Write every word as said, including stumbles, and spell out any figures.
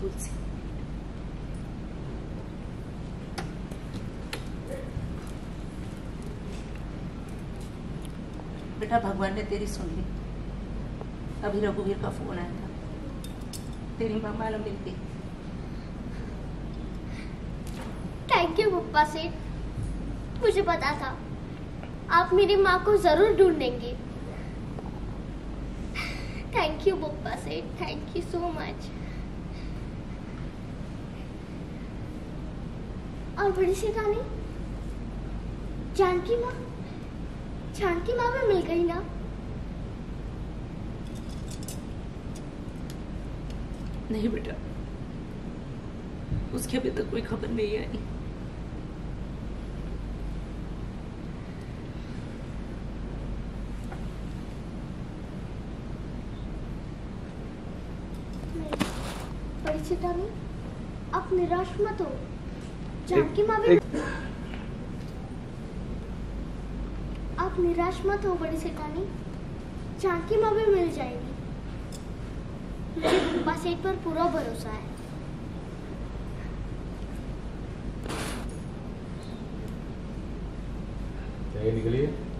तुलसी। बेटा भगवान ने तेरी सुन ली। अभी रघुवीर का फोन आया था, तेरी मामा ने मिल गई। थैंक यू पप्पा सेठ, मुझे पता था आप मेरी माँ को जरूर ढूंढेंगे। थैंक यू पप्पा सेठ, थैंक यू सो मच। और बड़ी सेठानी, जानकी माँ, जानकी माँ भी मिल गई ना? नहीं बेटा, उसकी अभी तक कोई खबर नहीं आई। बड़ी सेठानी, आप निराश मत हो, जानकी माँ भी, आप निराश मत हो बड़ी सेठानी, जानकी माँ भी मिल जाएगी। मुझे पप्पा सेठ पर पूरा भरोसा है। निकलिए।